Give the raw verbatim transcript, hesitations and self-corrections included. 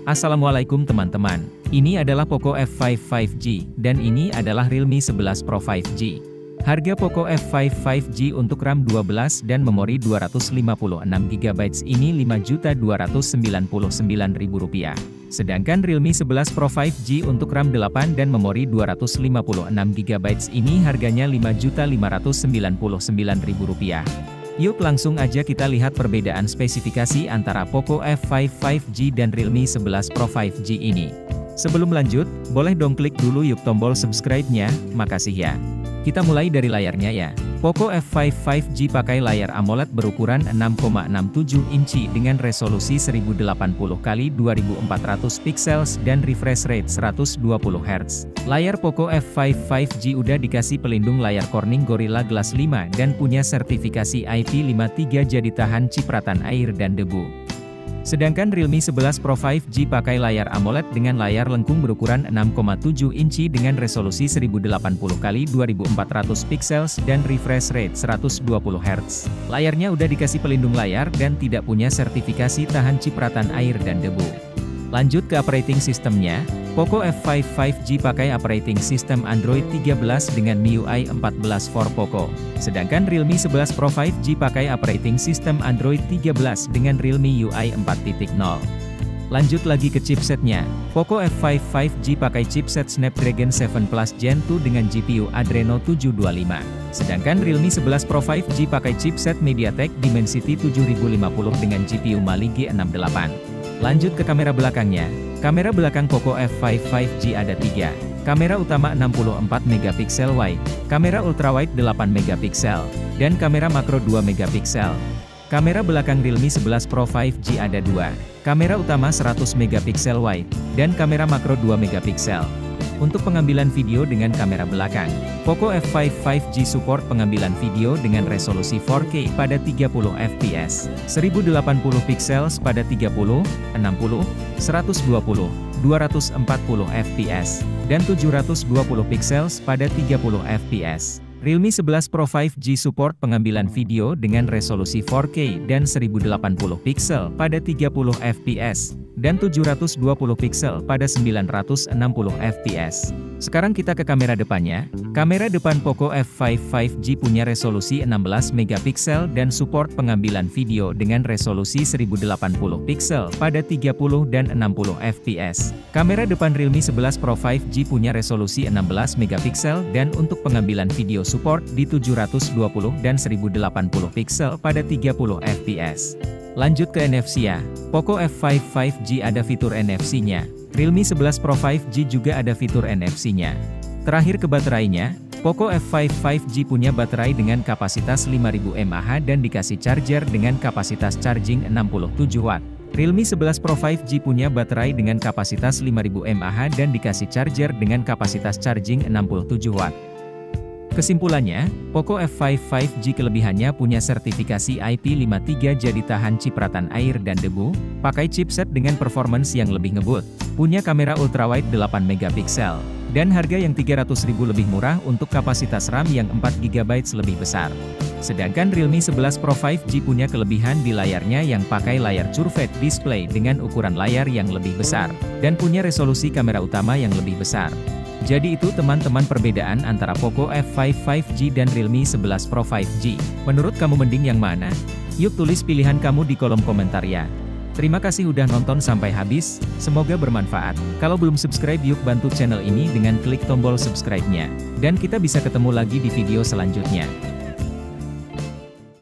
Assalamualaikum teman-teman, ini adalah Poco F lima lima G, dan ini adalah Realme sebelas Pro lima G. Harga Poco F lima lima G untuk RAM dua belas dan memori dua ratus lima puluh enam giga byte ini lima juta dua ratus sembilan puluh sembilan ribu rupiah. Sedangkan Realme sebelas Pro lima G untuk RAM delapan dan memori dua ratus lima puluh enam giga byte ini harganya lima juta lima ratus sembilan puluh sembilan ribu rupiah. Yuk langsung aja kita lihat perbedaan spesifikasi antara Poco F lima lima G dan Realme sebelas Pro lima G ini. Sebelum lanjut, boleh dong klik dulu yuk tombol subscribe-nya, makasih ya. Kita mulai dari layarnya ya. Poco F lima lima G pakai layar AMOLED berukuran enam koma enam tujuh inci dengan resolusi seribu delapan puluh kali dua ribu empat ratus pixels dan refresh rate seratus dua puluh hertz. Layar Poco F lima lima G udah dikasih pelindung layar Corning Gorilla Glass lima dan punya sertifikasi I P lima tiga jadi tahan cipratan air dan debu. Sedangkan Realme sebelas Pro lima G pakai layar AMOLED dengan layar lengkung berukuran enam koma tujuh inci dengan resolusi seribu delapan puluh kali dua ribu empat ratus pixels dan refresh rate seratus dua puluh hertz. Layarnya udah dikasih pelindung layar dan tidak punya sertifikasi tahan cipratan air dan debu. Lanjut ke operating systemnya, Poco F lima lima G pakai operating system Android tiga belas dengan M I U I empat belas for Poco. Sedangkan Realme sebelas Pro lima G pakai operating system Android tiga belas dengan Realme U I empat titik nol. Lanjut lagi ke chipsetnya, Poco F lima lima G pakai chipset Snapdragon tujuh Plus Gen dua dengan G P U Adreno tujuh dua lima. Sedangkan Realme sebelas Pro lima G pakai chipset MediaTek Dimensity tujuh ribu lima puluh dengan G P U Mali G enam delapan. Lanjut ke kamera belakangnya, kamera belakang Poco F lima lima G ada tiga. Kamera utama enam puluh empat megapiksel wide, kamera ultrawide delapan megapiksel, dan kamera makro dua megapiksel. Kamera belakang Realme sebelas Pro lima G ada dua, kamera utama seratus megapiksel wide, dan kamera makro dua megapiksel. Untuk pengambilan video dengan kamera belakang, Poco F lima lima G support pengambilan video dengan resolusi empat K pada tiga puluh F P S, seribu delapan puluh pixels pada tiga puluh, enam puluh, seratus dua puluh, dua ratus empat puluh F P S, dan tujuh ratus dua puluh pixels pada tiga puluh F P S. Realme sebelas Pro lima G support pengambilan video dengan resolusi empat K dan seribu delapan puluh pixel pada tiga puluh F P S, dan tujuh ratus dua puluh pixel pada sembilan ratus enam puluh F P S. Sekarang kita ke kamera depannya. Kamera depan Poco F lima lima G punya resolusi enam belas megapiksel dan support pengambilan video dengan resolusi seribu delapan puluh pixel pada tiga puluh dan enam puluh F P S. Kamera depan Realme sebelas Pro lima G punya resolusi enam belas megapiksel dan untuk pengambilan video support di tujuh ratus dua puluh dan seribu delapan puluh pixel pada tiga puluh F P S. Lanjut ke N F C ya. Poco F lima lima G ada fitur N F C-nya. Realme sebelas Pro lima G juga ada fitur N F C-nya. Terakhir ke baterainya, Poco F lima lima G punya baterai dengan kapasitas lima ribu mAh dan dikasih charger dengan kapasitas charging enam puluh tujuh watt. Realme sebelas Pro lima G punya baterai dengan kapasitas lima ribu mAh dan dikasih charger dengan kapasitas charging enam puluh tujuh watt. Kesimpulannya, Poco F lima lima G kelebihannya punya sertifikasi I P lima tiga jadi tahan cipratan air dan debu, pakai chipset dengan performance yang lebih ngebut, punya kamera ultrawide delapan megapiksel, dan harga yang tiga ratus ribu lebih murah untuk kapasitas RAM yang empat giga byte lebih besar. Sedangkan Realme sebelas Pro lima G punya kelebihan di layarnya yang pakai layar curved display dengan ukuran layar yang lebih besar, dan punya resolusi kamera utama yang lebih besar. Jadi itu teman-teman perbedaan antara Poco F lima lima G dan Realme sebelas Pro lima G. Menurut kamu mending yang mana? Yuk tulis pilihan kamu di kolom komentar ya. Terima kasih udah nonton sampai habis, semoga bermanfaat. Kalau belum subscribe yuk bantu channel ini dengan klik tombol subscribe-nya. Dan kita bisa ketemu lagi di video selanjutnya.